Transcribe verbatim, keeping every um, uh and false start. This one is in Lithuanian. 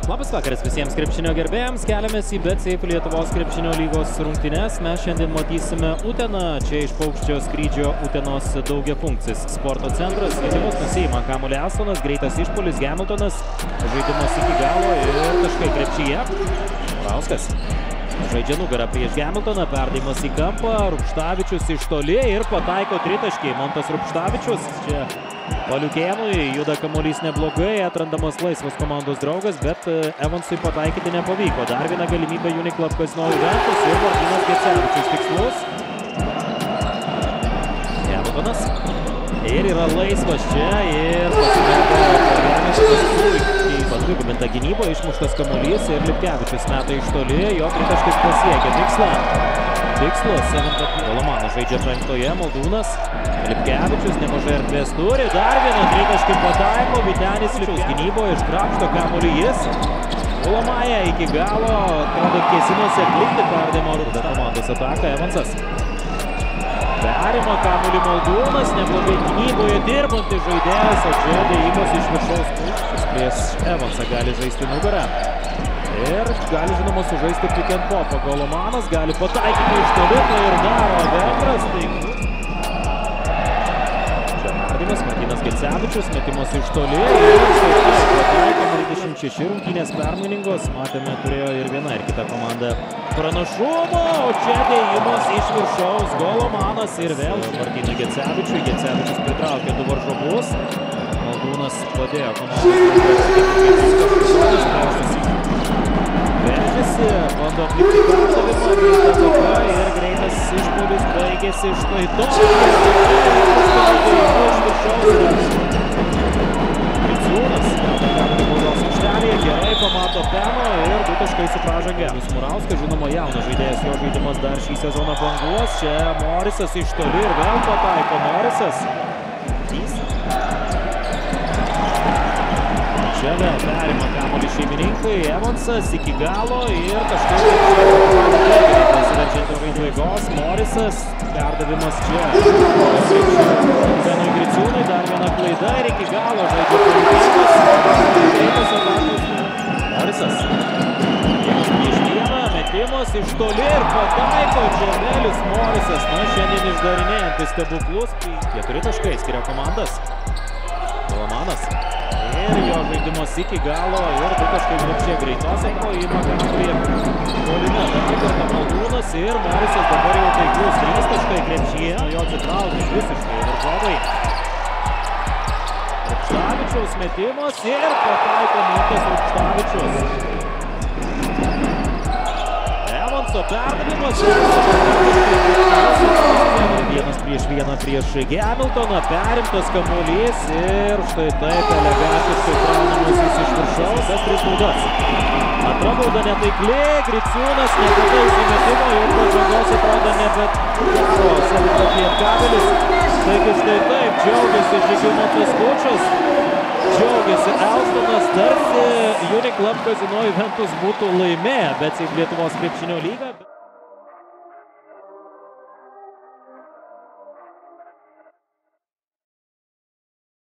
Labas vakaras visiems krepšinio gerbėjams, keliamės į BetSafe Lietuvos krepšinio lygos rungtynes. Mes šiandien matysime Uteną, čia iš paukščio skrydžio Utenos daugiafunkcis sporto centras. Skaitymus nusiima kamuolį Astonas, greitas išpuolis Hamiltonas, žaidimas iki galo ir taškai krepšyje. Morauskas žaidžia nugarą prieš Hamiltoną, perdavimas į kampą, Rupštavičius iš toli ir pataiko tritaškį. Montas Rupštavičius čia Paliukėnui, juda kamuolys neblogai, atrandamas laisvas komandos draugas, bet Evansui pataikyti nepavyko. Dar viena galimybė Uniclub Casino Juventus ir Martynas Gecevičius tikslus. Hamiltonas ir yra laisvas čia ir padvigubinta gynyba, išmuštas kamuolys ir Lipkevičius meta iš toli, jo tritaškis pasiekia tikslą. Tikslas, Golomanas žaidžia penktoje, Maldūnas, Lipkevičius nemažai erdvės turi, dar vieną tritaškį pataiko, Vytenis Ličiaus gynyboje iškrapšto kamuolį jis. Golomaja iki galo, atrodo kėsinosi atlikti perdavimo rūdą komandos ataką, Evansas. Perima kamuolį Maldūnas, neblogai gynyboje dirbantis žaidėjas, o čia dėjimas iš viršaus pusės prieš Evansą gali žaisti nugarą. Ir gali, žinoma, sužaisti pick and popą. Golomanas gali pataikyti iš toli, tai ir daro Vengras. Čia perdavimas, Martynas Gecevičius, metimas iš toli. Ir pataiko trisdešimt šeši rungtynės permainingos. Matėme, turėjo ir viena ir kita komanda pranašumo. O čia dėjimas iš viršaus. Golomanas ir vėl Martyną Gecevičių. Gecevičius pritraukė du varžovus. Maldūnas padėjo komandos. Veržiasi, bando atlikti perdavimą, greita ataka ir greitas išpuolis baigėsi štai to. Griciūnas, kamuolį baudos aikštelėje, gerai pamato Peno ir du taškai su pražanga. Morauskas, žinoma, jaunas žaidėjas, jo žaidimas dar šį sezoną banguos. Čia Morisas iš toli ir vėl pataiko Morisas. Čia vėl perima kamuolį šeimininkai, Evansas iki galo ir kažkaip pasiveržianti vaidvaigos, Morisas, perdavimas čia. Benui Griciūnui, dar viena klaida ir iki galo žaidžia Paliukėnas. Morisas. Iš vieną, metimas iš toli ir pataiko Džemelis Morisas. Na, šiandien išdarinėjantis stebuklus. Keturi taškai skiria komandas. Golomanas. Ir jo žaidimas iki galo ir du taškai krepšyje greitos įima kamuolį puolime. Dar kartą Maldūnas ir Morisas dabar jau taiklus. Trys taškai krepšyje. Nuo jo atsitraukė visiškai varžovai. Rupštavičiaus metimas ir pataiko Montas Rupštavičius. Evanso perdavimas. Vienas prieš vieną prieš Hamiltoną, perimtas kamuolys ir štai taip elegantiškai kraunamasis iš viršaus, bet tris baudas. Antra bauda netaikli, Griciūnas nepataiso metimo, jau pažangos atrodo nebedaro savo Lietkabelis. Taigi štai taip, džiaugiasi Žygimantas Kučas, džiaugiasi Alstonas, tarsi Uniclub Casino Juventus būtų laimėję BetSafe Lietuvos krepšinio lygą.